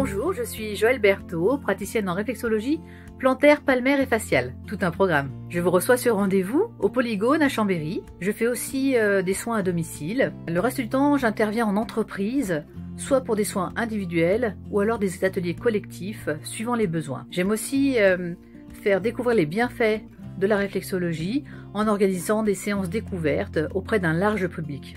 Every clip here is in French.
Bonjour, je suis Joëlle Berthaud, praticienne en réflexologie plantaire, palmaire et faciale. Tout un programme. Je vous reçois sur rendez-vous au Polygone à Chambéry. Je fais aussi des soins à domicile. Le reste du temps, j'interviens en entreprise, soit pour des soins individuels ou alors des ateliers collectifs, suivant les besoins. J'aime aussi faire découvrir les bienfaits de la réflexologie en organisant des séances découvertes auprès d'un large public.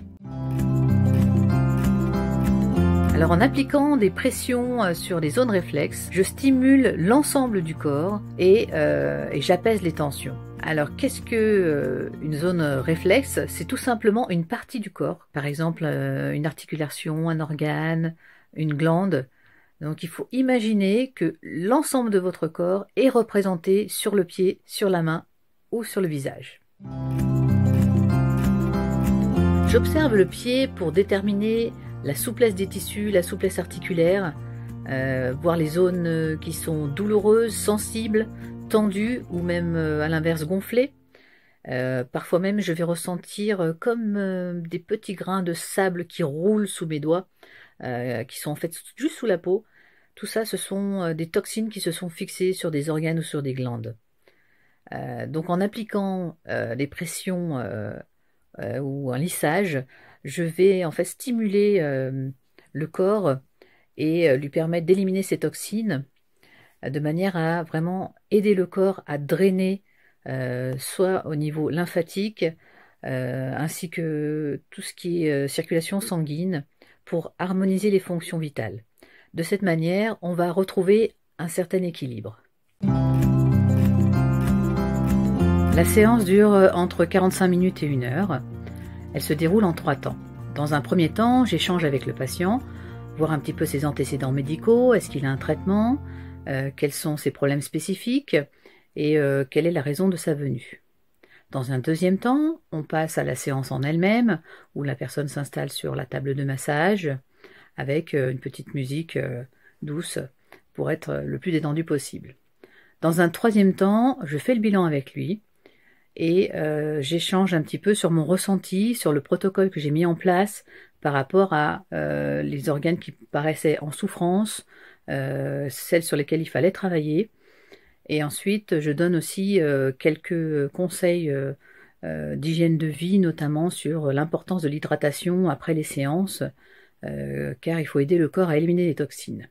Alors en appliquant des pressions sur les zones réflexes, je stimule l'ensemble du corps et j'apaise les tensions. Alors qu'est-ce que une zone réflexe? C'est tout simplement une partie du corps, par exemple une articulation, un organe, une glande. Donc il faut imaginer que l'ensemble de votre corps est représenté sur le pied, sur la main ou sur le visage. J'observe le pied pour déterminer la souplesse des tissus, la souplesse articulaire, voir les zones qui sont douloureuses, sensibles, tendues ou même à l'inverse gonflées. Parfois même je vais ressentir comme des petits grains de sable qui roulent sous mes doigts, qui sont en fait juste sous la peau. Tout ça, ce sont des toxines qui se sont fixées sur des organes ou sur des glandes. Donc en appliquant des pressions ou un lissage, je vais en fait stimuler le corps et lui permettre d'éliminer ces toxines de manière à vraiment aider le corps à drainer soit au niveau lymphatique ainsi que tout ce qui est circulation sanguine pour harmoniser les fonctions vitales. De cette manière, on va retrouver un certain équilibre. La séance dure entre 45 minutes et 1 heure. Elle se déroule en 3 temps. Dans un premier temps, j'échange avec le patient, voir un petit peu ses antécédents médicaux, est-ce qu'il a un traitement, quels sont ses problèmes spécifiques et quelle est la raison de sa venue. Dans un deuxième temps, on passe à la séance en elle-même, où la personne s'installe sur la table de massage avec une petite musique douce pour être le plus détendu possible. Dans un troisième temps, je fais le bilan avec lui, et j'échange un petit peu sur mon ressenti, sur le protocole que j'ai mis en place par rapport à les organes qui paraissaient en souffrance, celles sur lesquelles il fallait travailler. Et ensuite, je donne aussi quelques conseils d'hygiène de vie, notamment sur l'importance de l'hydratation après les séances, car il faut aider le corps à éliminer les toxines.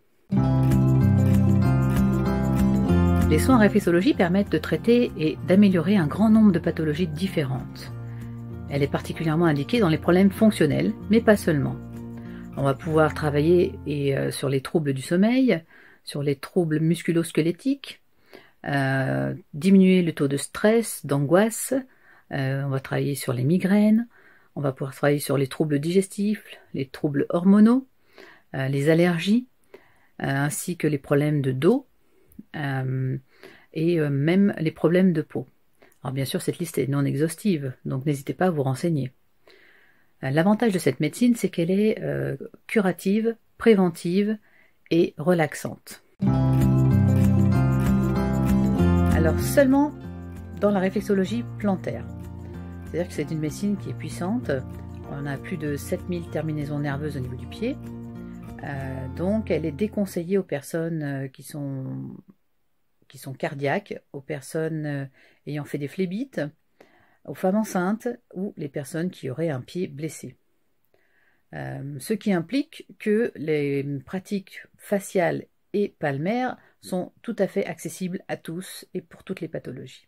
Les soins en réflexologie permettent de traiter et d'améliorer un grand nombre de pathologies différentes. Elle est particulièrement indiquée dans les problèmes fonctionnels, mais pas seulement. On va pouvoir travailler sur les troubles du sommeil, sur les troubles musculo-squelettiques, diminuer le taux de stress, d'angoisse, on va travailler sur les migraines, on va pouvoir travailler sur les troubles digestifs, les troubles hormonaux, les allergies, ainsi que les problèmes de dos, et même les problèmes de peau. Alors bien sûr, cette liste est non exhaustive, donc n'hésitez pas à vous renseigner. L'avantage de cette médecine, c'est qu'elle est curative, préventive et relaxante. Alors seulement dans la réflexologie plantaire. C'est-à-dire que c'est une médecine qui est puissante. On a plus de 7000 terminaisons nerveuses au niveau du pied. Donc elle est déconseillée aux personnes qui sont cardiaques, aux personnes ayant fait des phlébites, aux femmes enceintes ou les personnes qui auraient un pied blessé. Ce qui implique que les pratiques faciales et palmaires sont tout à fait accessibles à tous et pour toutes les pathologies.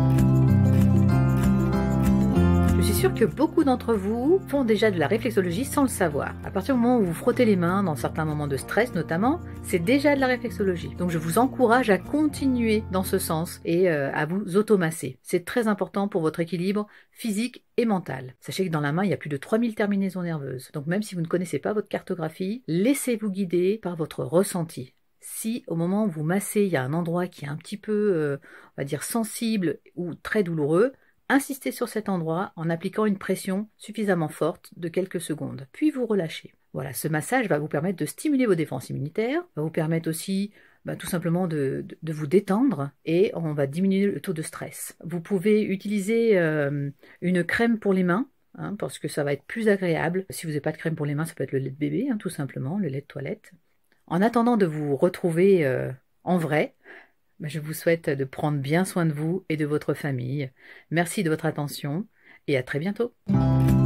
Je suis sûre que beaucoup d'entre vous font déjà de la réflexologie sans le savoir. À partir du moment où vous frottez les mains, dans certains moments de stress notamment, c'est déjà de la réflexologie. Donc je vous encourage à continuer dans ce sens et à vous automasser. C'est très important pour votre équilibre physique et mental. Sachez que dans la main, il y a plus de 3000 terminaisons nerveuses. Donc même si vous ne connaissez pas votre cartographie, laissez-vous guider par votre ressenti. Si au moment où vous massez, il y a un endroit qui est un petit peu, on va dire, sensible ou très douloureux, insistez sur cet endroit en appliquant une pression suffisamment forte de quelques secondes, puis vous relâchez. Voilà, ce massage va vous permettre de stimuler vos défenses immunitaires, va vous permettre aussi tout simplement de vous détendre et on va diminuer le taux de stress. Vous pouvez utiliser une crème pour les mains, parce que ça va être plus agréable. Si vous n'avez pas de crème pour les mains, ça peut être le lait de bébé, tout simplement, le lait de toilette. En attendant de vous retrouver en vrai, je vous souhaite de prendre bien soin de vous et de votre famille. Merci de votre attention et à très bientôt.